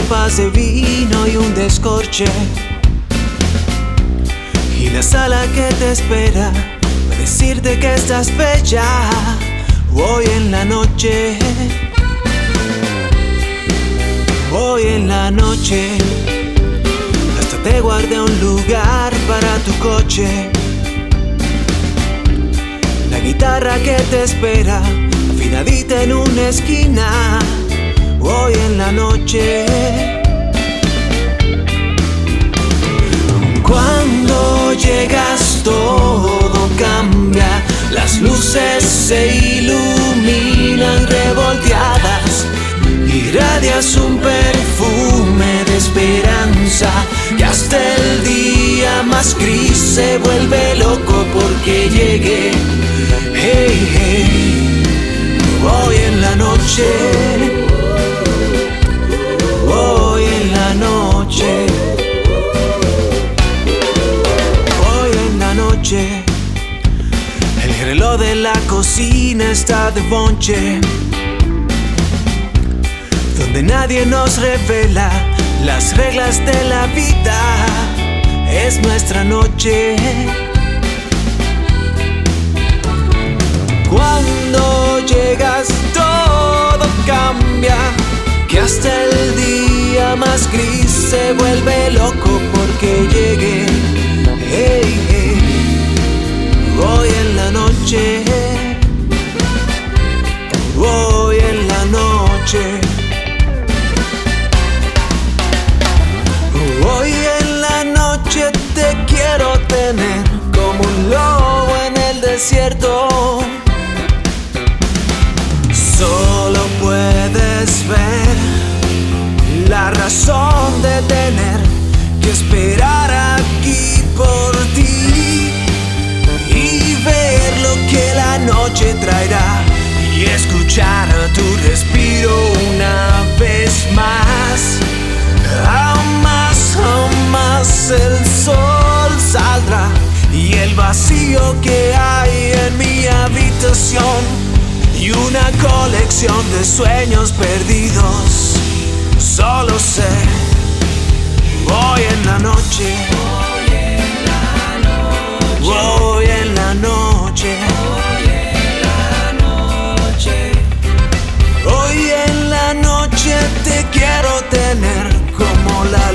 copas de vino y un descorche, y la sala que te espera para decirte que estás bella. Hoy en la noche, hoy en la noche, hasta te guardé un lugar para tu coche. La guitarra que te espera, afinadita en una esquina. Hoy en la noche, cuando llegas todo cambia, las luces se iluminan revolteadas, irradias un perfume de esperanza, que hasta el día más gris se vuelve loco porque llegué. Hey, hey, hoy en la noche, hoy en la noche, hoy en la noche. El reloj de la cocina está de bonche, donde nadie nos revela las reglas de la vida. Es nuestra noche. Cuando llegas todo cambia, que hasta el día más gris se vuelve loco porque llegué. Hey, hey, hoy en la noche, hoy en la noche, hoy en la noche te quiero tener como un lobo en el desierto. Solo puedes ver la razón de tener que esperar aquí por ti y ver lo que la noche traerá y escuchar tu respiro una vez más. Jamás, jamás el sol saldrá y el vacío que hay en mi habitación y una colección de sueños perdidos. Solo sé, hoy en la noche, hoy en la noche, hoy en la noche, hoy en la noche te quiero tener como la